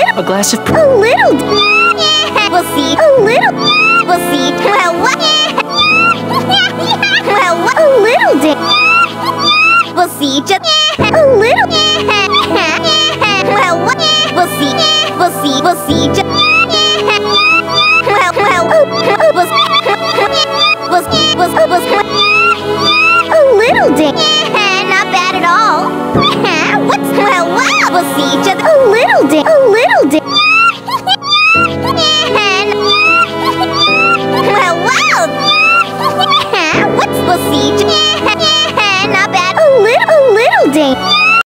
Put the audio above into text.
A glass of A little. We'll see. A little. We'll see. Well, what? Well, what? A little day. We'll see. Just a little. Well, what? We'll see. We'll see. We'll see. Just a little day. Not bad at all. What's well? Wow. We'll see. Just a little day. A little day. Well, wow. What's we'll see. Not bad. A little day.